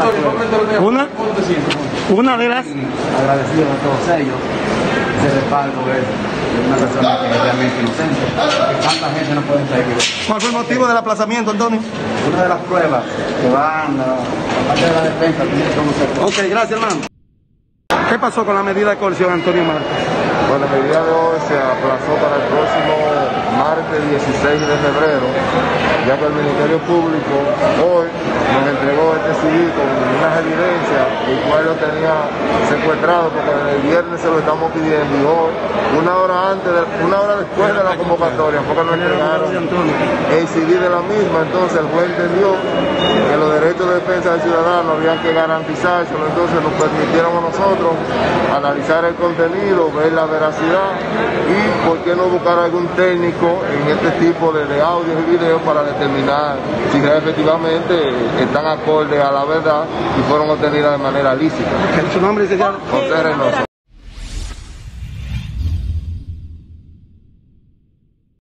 Una de las... Agradecido a todos ellos, ese respaldo es una persona que es realmente inocente, que tanta gente no puede estar equivocada. ¿Cuál fue el motivo del aplazamiento, Antonio? Una de las pruebas que van a parte de la defensa tiene que conocer. Ok, gracias, hermano. ¿Qué pasó con la medida de coerción, Antonio Marcos? Bueno, la medida de hoy se aplazó para el próximo martes 16 de febrero, ya que el Ministerio Público hoy nos entregó este civil con unas evidencias, el cual lo tenía secuestrado porque el viernes se lo estamos pidiendo y hoy, una hora después de la convocatoria, porque nos entregaron el civil de la misma. Entonces el juez entendió que los derechos de defensa del ciudadano habían que garantizárselo, entonces nos permitieron a nosotros analizar el contenido, ver la veracidad y por qué no buscar algún técnico en este tipo de audios y videos para determinar si efectivamente están acorde a la verdad y fueron obtenidas de manera lícita. ¿Su nombre, licenciado? José Reynoso.